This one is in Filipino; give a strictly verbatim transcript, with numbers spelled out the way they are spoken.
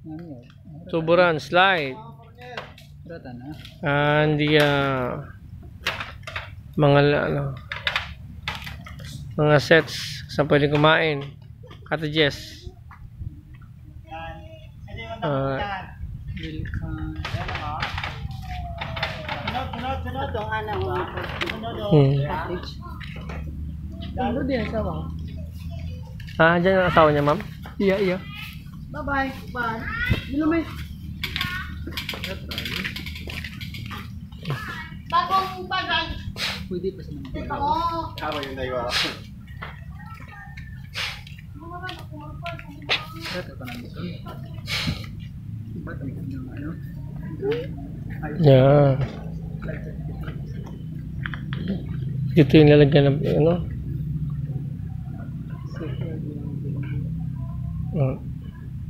Tuburan, slide. And the uh, mga ano, mga sets sa pwede kumain. Cottages. Uh, hmm. Ah, dyan ang asawa niya, ma'am? Iya, iya. Bye-bye. Bye. Dilumay. Bagong bagay. Pwede pa sa mga. Ito mo. Kama yung daywa. Yeah. Dito yung lalagyan ng ano? Uh.